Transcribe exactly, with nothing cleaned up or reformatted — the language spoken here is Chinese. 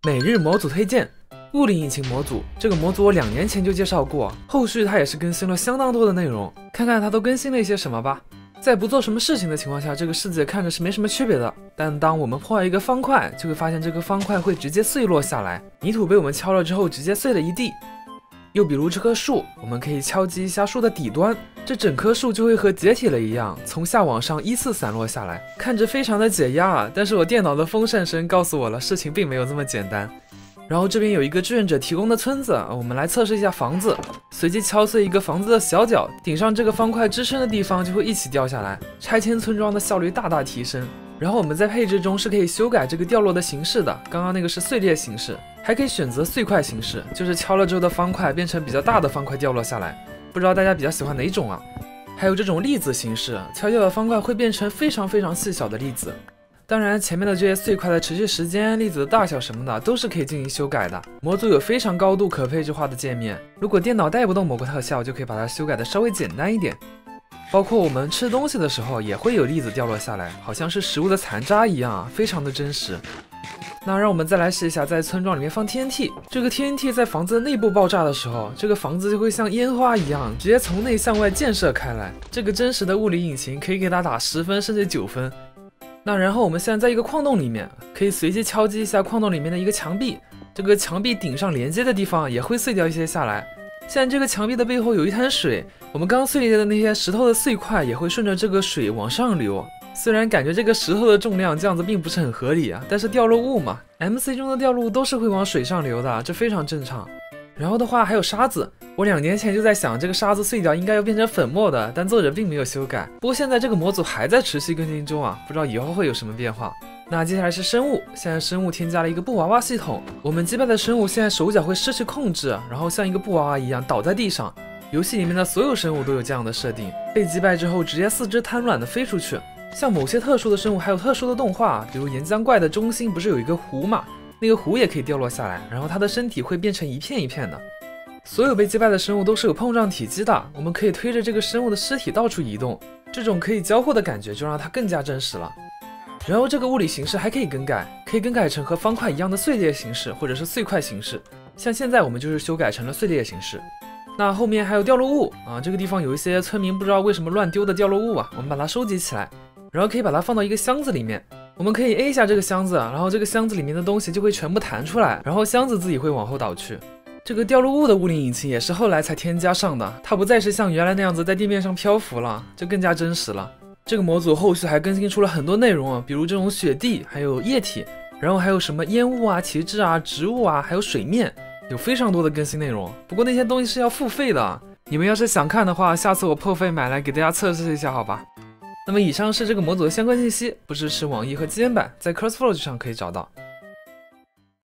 每日模组推荐：物理引擎模组。这个模组我两年前就介绍过，后续它也是更新了相当多的内容，看看它都更新了一些什么吧。在不做什么事情的情况下，这个世界看着是没什么区别的。但当我们破坏一个方块，就会发现这个方块会直接碎落下来，泥土被我们敲了之后，直接碎了一地。又比如这棵树，我们可以敲击一下树的底端，这整棵树就会和解体了一样，从下往上依次散落下来，看着非常的解压啊。但是我电脑的风扇声告诉我了，事情并没有这么简单。然后这边有一个志愿者提供的村子，我们来测试一下房子，随机敲碎一个房子的小角，顶上这个方块支撑的地方就会一起掉下来，拆迁村庄的效率大大提升。然后我们在配置中是可以修改这个掉落的形式的，刚刚那个是碎裂形式，还可以选择碎块形式，就是敲了之后的方块变成比较大的方块掉落下来。不知道大家比较喜欢哪一种啊？还有这种粒子形式，敲掉的方块会变成非常非常细小的粒子。当然前面的这些碎块的持续时间、粒子的大小什么的都是可以进行修改的。模组有非常高度可配置化的界面，如果电脑带不动某个特效，就可以把它修改的稍微简单一点。包括我们吃东西的时候也会有粒子掉落下来，好像是食物的残渣一样啊，非常的真实。那让我们再来试一下在村庄里面放 T N T， 这个 T N T 在房子的内部爆炸的时候，这个房子就会像烟花一样直接从内向外溅射开来。这个真实的物理引擎可以给它打十分甚至九分。那然后我们现在在一个矿洞里面，可以随机敲击一下矿洞里面的一个墙壁，这个墙壁顶上连接的地方也会碎掉一些下来。现在这个墙壁的背后有一滩水，我们刚碎裂的那些石头的碎块也会顺着这个水往上流。虽然感觉这个石头的重量这样子并不是很合理啊，但是掉落物嘛 ，M C 中的掉落物都是会往水上流的，这非常正常。然后的话还有沙子，我两年前就在想这个沙子碎掉应该要变成粉末的，但作者并没有修改。不过现在这个模组还在持续更新中啊，不知道以后会有什么变化。那接下来是生物，现在生物添加了一个布娃娃系统，我们击败的生物现在手脚会失去控制，然后像一个布娃娃一样倒在地上。游戏里面的所有生物都有这样的设定，被击败之后直接四肢瘫软的飞出去。像某些特殊的生物还有特殊的动画，比如岩浆怪的中心不是有一个湖嘛，那个湖也可以掉落下来，然后它的身体会变成一片一片的。所有被击败的生物都是有碰撞体积的，我们可以推着这个生物的尸体到处移动，这种可以交互的感觉就让它更加真实了。然后这个物理形式还可以更改，可以更改成和方块一样的碎裂形式，或者是碎块形式。像现在我们就是修改成了碎裂形式。那后面还有掉落物啊，这个地方有一些村民不知道为什么乱丢的掉落物啊，我们把它收集起来，然后可以把它放到一个箱子里面。我们可以 A 一下这个箱子，然后这个箱子里面的东西就会全部弹出来，然后箱子自己会往后倒去。这个掉落物的物理引擎也是后来才添加上的，它不再是像原来那样子在地面上漂浮了，就更加真实了。这个模组后续还更新出了很多内容啊，比如这种雪地，还有液体，然后还有什么烟雾啊、旗帜啊、植物啊，还有水面，有非常多的更新内容。不过那些东西是要付费的，你们要是想看的话，下次我破费买来给大家测试一下，好吧？那么以上是这个模组的相关信息，不支持网易和基岩版，在 CurseForge 上可以找到。